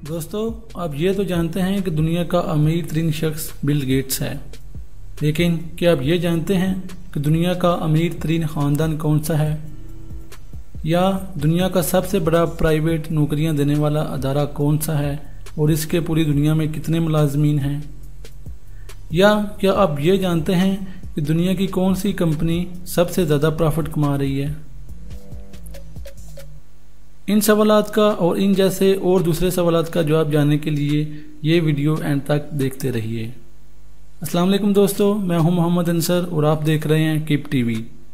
दोस्तों, आप ये तो जानते हैं कि दुनिया का अमीर तरीन शख्स बिल गेट्स है, लेकिन क्या आप ये जानते हैं कि दुनिया का अमीर तरीन ख़ानदान कौन सा है, या दुनिया का सबसे बड़ा प्राइवेट नौकरियां देने वाला अदारा कौन सा है और इसके पूरी दुनिया में कितने मुलाजमीन हैं, या क्या आप ये जानते हैं कि दुनिया की कौन सी कंपनी सबसे ज़्यादा प्रॉफिट कमा रही है। इन सवालात का और इन जैसे और दूसरे सवालात का जवाब जानने के लिए ये वीडियो एंड तक देखते रहिए। अस्सलाम वालेकुम दोस्तों, मैं हूं मोहम्मद अंसर और आप देख रहे हैं किप टीवी।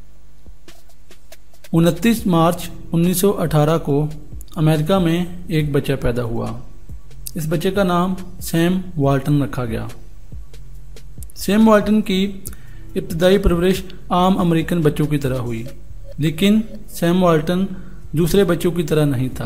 29 मार्च 1918 को अमेरिका में एक बच्चा पैदा हुआ। इस बच्चे का नाम सैम वाल्टन रखा गया। सैम वाल्टन की इब्तदाई परवरिश आम अमेरिकन बच्चों की तरह हुई, लेकिन सैम वाल्टन दूसरे बच्चों की तरह नहीं था।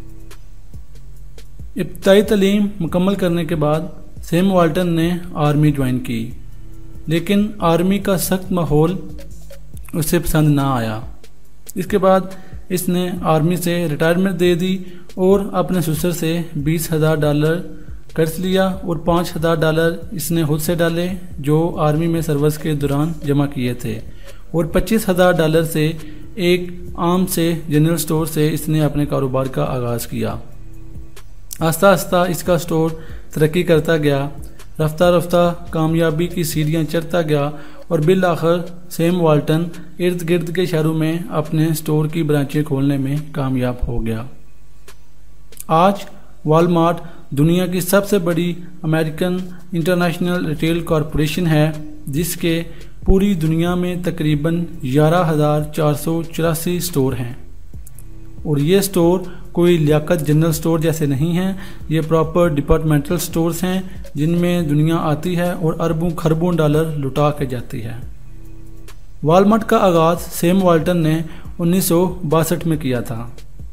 इब्तदाई तालीम मुकम्मल करने के बाद सैम वाल्टन ने आर्मी ज्वाइन की, लेकिन आर्मी का सख्त माहौल उसे पसंद ना आया। इसके बाद इसने आर्मी से रिटायरमेंट दे दी और अपने ससुर से $20,000 कर्ज लिया और $5,000 इसने खुद से डाले जो आर्मी में सर्विस के दौरान जमा किए थे, और $25,000 से एक आम से जनरल स्टोर से इसने अपने कारोबार का आगाज़ किया। आस्ता आस्ता इसका स्टोर तरक्की करता गया, रफ्ता रफ्ता कामयाबी की सीढ़ियाँ चढ़ता गया और बिल आखिर सैम वाल्टन इर्द गिर्द के शहरों में अपने स्टोर की ब्रांचें खोलने में कामयाब हो गया। आज वॉलमार्ट दुनिया की सबसे बड़ी अमेरिकन इंटरनेशनल रिटेल कॉरपोरेशन है, जिसके पूरी दुनिया में तकरीबन 11,484 स्टोर हैं। और ये स्टोर कोई लियाकत जनरल स्टोर जैसे नहीं हैं, ये प्रॉपर डिपार्टमेंटल स्टोर्स हैं जिनमें दुनिया आती है और अरबों खरबों डॉलर लुटा के जाती है। वॉलमार्ट का आगाज़ सैम वाल्टन ने 1962 में किया था।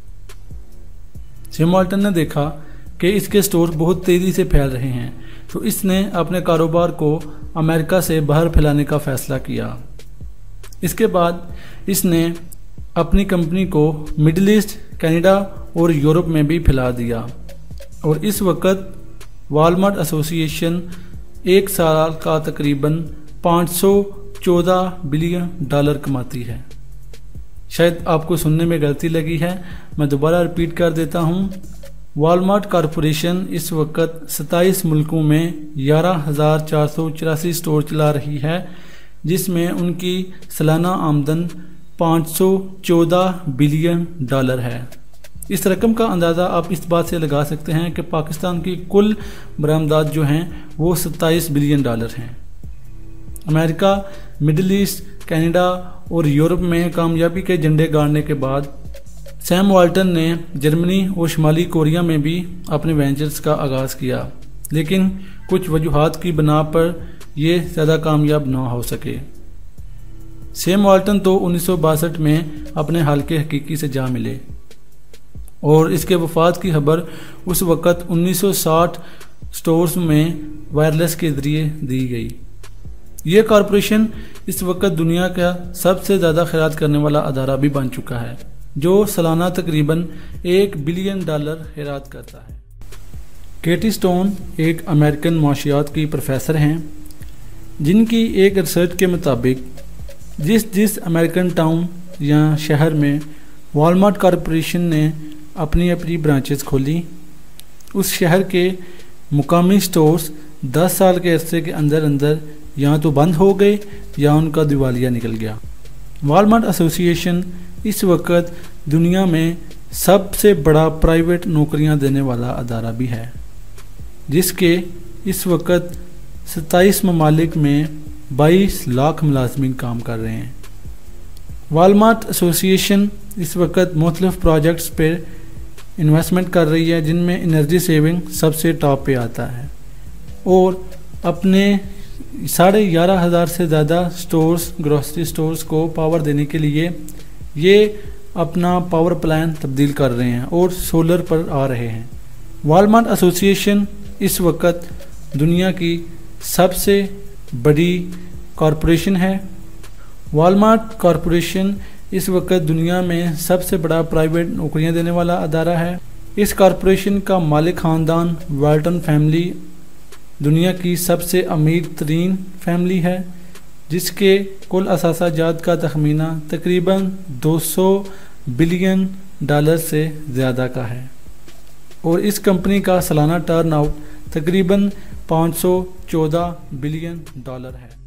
सैम वाल्टन ने देखा कि इसके स्टोर बहुत तेज़ी से फैल रहे हैं, तो इसने अपने कारोबार को अमेरिका से बाहर फैलाने का फ़ैसला किया। इसके बाद इसने अपनी कंपनी को मिडिल ईस्ट, कनाडा और यूरोप में भी फैला दिया, और इस वक्त वॉलमार्ट एसोसिएशन एक साल का तकरीबन $514 बिलियन कमाती है। शायद आपको सुनने में गलती लगी है, मैं दोबारा रिपीट कर देता हूँ। वॉलमार्ट कॉरपोरेशन इस वक्त 27 मुल्कों में 11,484 स्टोर चला रही है, जिसमें उनकी सालाना आमदन $514 बिलियन है। इस रकम का अंदाज़ा आप इस बात से लगा सकते हैं कि पाकिस्तान की कुल बरामदात जो हैं वो $27 बिलियन हैं। अमेरिका, मिडिल ईस्ट, कनाडा और यूरोप में कामयाबी के झंडे गाड़ने के बाद सैम वाल्टन ने जर्मनी और शुमाली कोरिया में भी अपने वेंचर्स का आगाज़ किया, लेकिन कुछ वजूहात की बिना पर ये ज़्यादा कामयाब ना हो सके। सैम वाल्टन तो 1962 में अपने हालके हकीकी से जा मिले, और इसके वफात की खबर उस वक़्त 1960 स्टोर्स में वायरलेस के ज़रिए दी गई। ये कॉरपोरेशन इस वक्त दुनिया का सबसे ज़्यादा खैरात करने वाला अदारा भी बन चुका है, जो सालाना तकरीबन $1 बिलियन खैरात करता है। केटी स्टोन एक अमेरिकन माशियात की प्रोफेसर हैं, जिनकी एक रिसर्च के मुताबिक जिस अमेरिकन टाउन या शहर में वॉलमार्ट कॉरपोरेशन ने अपनी अपनी ब्रांचेस खोली, उस शहर के मुकामी स्टोर्स 10 साल के अरसे के अंदर अंदर या तो बंद हो गए या उनका दिवालिया निकल गया। वॉलमार्ट एसोसिएशन इस वक्त दुनिया में सबसे बड़ा प्राइवेट नौकरियां देने वाला अदारा भी है, जिसके इस वक्त 27 ममालिक में 22 लाख मुलाजमीन काम कर रहे हैं। वॉलमार्ट एसोसिएशन इस वक्त मुख्तलिफ प्रोजेक्ट्स पर इन्वेस्टमेंट कर रही है, जिनमें एनर्जी सेविंग सबसे टॉप पे आता है, और अपने 11,500 से ज़्यादा स्टोर्स, ग्रोसरी स्टोर्स को पावर देने के लिए ये अपना पावर प्लान तब्दील कर रहे हैं और सोलर पर आ रहे हैं। वॉलमार्ट एसोसिएशन इस वक्त दुनिया की सबसे बड़ी कॉरपोरेशन है। वॉलमार्ट कॉरपोरेशन इस वक्त दुनिया में सबसे बड़ा प्राइवेट नौकरियां देने वाला अदारा है। اس کارپوریشن کا مالک خاندان والٹن فیملی دنیا کی سب سے امیر ترین فیملی ہے، جس کے کل اثاثہ جات کا تخمینہ تقریباً $200 بلین سے زیادہ کا ہے، اور اس کمپنی کا سالانہ ٹرن آؤٹ تقریباً $514 بلین ہے۔